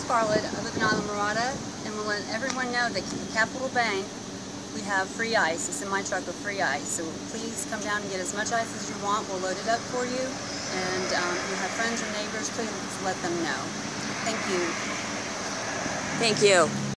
Scarlett. I live in Isla Mirada, and we'll let everyone know that at Capital Bank we have free ice. It's in my truck with free ice. So please come down and get as much ice as you want. We'll load it up for you. And if you have friends or neighbors, please let them know. Thank you. Thank you.